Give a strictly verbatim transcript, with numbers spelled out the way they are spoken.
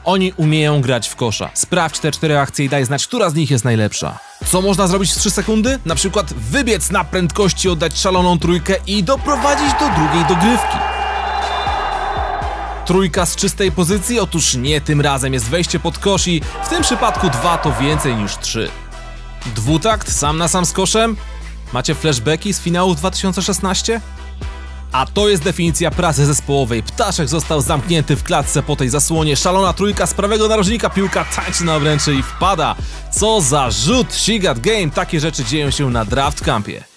Oni umieją grać w kosza. Sprawdź te cztery akcje i daj znać, która z nich jest najlepsza. Co można zrobić w trzy sekundy? Na przykład wybiec na prędkości, oddać szaloną trójkę i doprowadzić do drugiej dogrywki. Trójka z czystej pozycji? Otóż nie, tym razem jest wejście pod kosz i w tym przypadku dwa to więcej niż trzy. Dwutakt? Sam na sam z koszem? Macie flashbacki z finału dwa tysiące szesnastego? A to jest definicja pracy zespołowej. Ptaszek został zamknięty w klatce po tej zasłonie. Szalona trójka z prawego narożnika, piłka tańczy na obręczy i wpada. Co za rzut! Sigat Game! Takie rzeczy dzieją się na Draft Campie.